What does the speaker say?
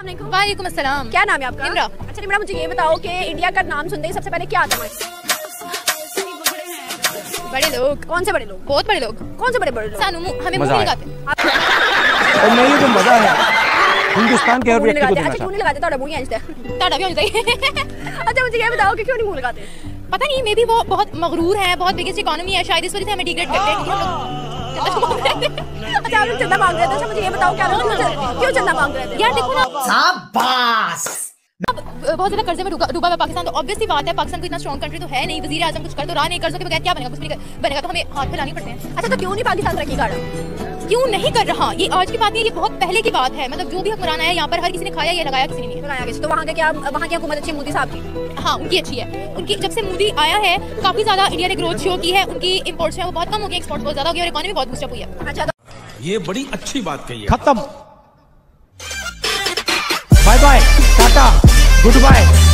वालेकुम अस्सलाम। क्या नाम है आपका? निम्रा। अच्छा निम्रा, मुझे ये बताओ कि इंडिया का नाम सुनते ही सबसे पहले क्या आता है? बड़े लोग। कौन से बड़े लोग? बहुत बड़े लोग। कौन से बड़े बड़े लोग? सानू हमें मुंह लगाते और नहीं तो मजा है हिंदुस्तान के हर व्यक्ति को देना अच्छा क्यों नहीं लगाते? ਤੁਹਾਡਾ ਮੂੰਹ ਹੀ ਇੰਜ ताड़ा भी होना चाहिए। अच्छा मुझे ये बताओ कि क्यों नहीं मुंह लगाते? पता नहीं, मे बी वो बहुत मगरूर है, बहुत बिगेस्ट इकोनॉमी है, शायद इस वजह से हमें डिग्रेड करते हैं। अच्छा आप लोग चंदा मांग रहे थे। अच्छा मुझे ये बताओ क्या क्यों चंदा मांग रहे थे? यार देखो ना, शाबाश। बहुत ज्यादा कर्जे में डूबा हुआ पाकिस्तान, तो ऑब्वियसली बात है पाकिस्तान को इतना स्ट्रॉन्ग कंट्री तो है नहीं, वजीर आजम कुछ कर तो रहा नहीं, कर्जों के बगैर क्या बनेगा, कुछ नहीं बनेगा, तो हमें हाथ फैलानी पड़ते हैं। अच्छा तो क्यों नहीं पाकिस्तान तरक्की कर रहा? क्यों नहीं कर रहा? ये आज की बात नहीं है, ये बहुत पहले की बात है। मतलब जो भी हुक्मरान आया यहाँ पर हर किसी ने खाया, ये लगाया किसी ने नहीं लगाया किसी। तो वहाँ की हुकूमत अच्छी, मोदी साहब की? हाँ उनकी अच्छी है। उनकी जब से मोदी आया है काफी ज्यादा इंडिया ने ग्रोथ शो की है, उनकी इंपोर्ट्स है वो बहुत कम हो गई, एक्सपोर्ट बहुत ज्यादा हो गया और इकोनॉमी बहुत बूस्ट अप हुई है। अच्छा तो ये बड़ी अच्छी बात कही है। खत्म, bye bye, tata, good bye.